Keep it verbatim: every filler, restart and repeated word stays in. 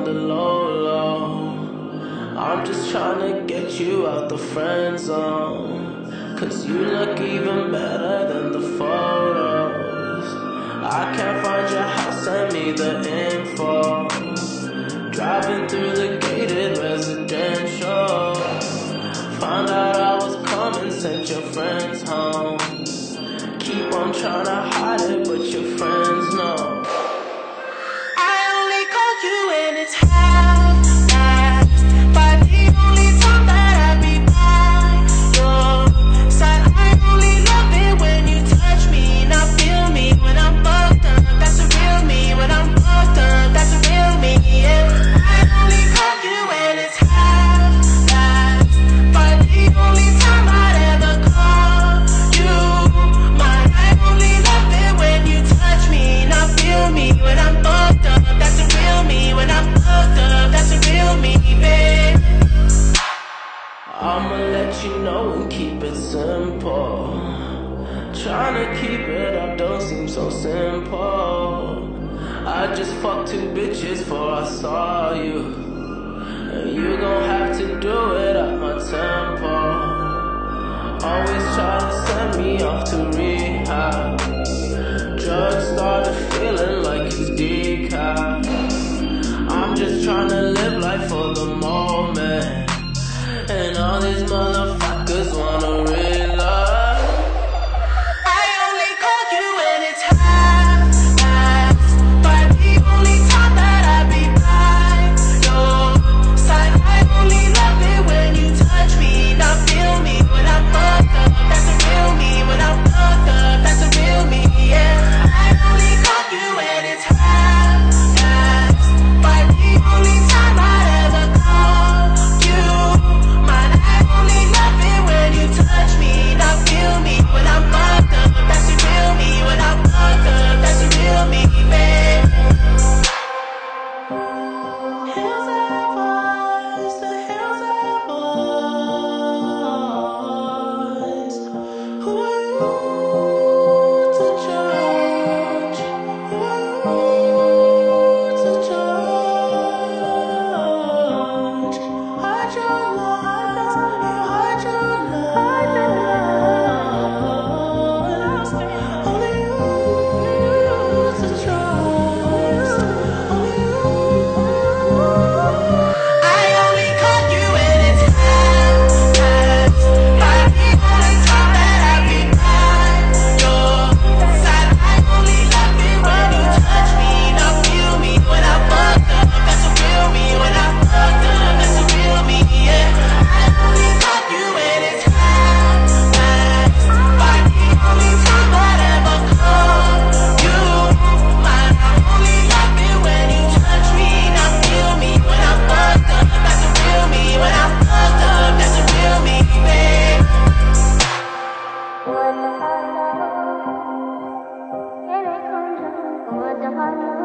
on the low low. I'm just trying to get you out the friend zone, cause you look even better than the photos. I can't find your house, send me the info. Driving through the gated residential, found out I was coming, sent your friends home. Keep on trying to hide it, but your friends know. I only called you when it's half-past, but the only time that I be by your side. I only love it when you touch me, not feel me when I'm fucked up. That's the real me. When I'm fucked up, that's the real me, yeah. I only call you when it's half-past, but the only time I'd ever call you mine. I only love it when you touch me, not feel me when I'm fucked up. That's the real me. When I'm fucked up, that's the real me, babe. I'ma let you know and keep it simple. Trying to keep it up don't seem so simple. I just fucked two bitches before I saw you, and you gon' have to do it at my tempo. Always try to send me off to rehab. Drugs started feeling like it's decaf. I'm just trying to live life for the moment, and all these motherfuckers wanna realize. I only call you when it's half-past, but the only time that I be by your side. I only love it when you touch me, not feel me when I'm fucked up. That's the real me. When I'm fucked up, that's the real me, yeah. I only call you when it's half-past, but the only time I'd ever call you mine. I only love it when you touch me, not feel me when I'm fucked up. That's the real me. When I'm fucked up, that's the real me, babe. Hills have eyes, the hills have eyes. Who are you to judge? Who are you to judge? Hide your lies, hide your lies. Only you to trust, only you. I only call you when it's half-past, but the only time that I be by your side. I only love it when you touch me, not feel me when I'm fucked up. That's the real me. When I'm fucked up, that's the real me, yeah. I only call you when it's half-past, but the only time I'd ever call you mine. I only love it when you touch me, not feel me when I'm fucked up. That's the real me. When I'm fucked up, that's the real me, babe. What the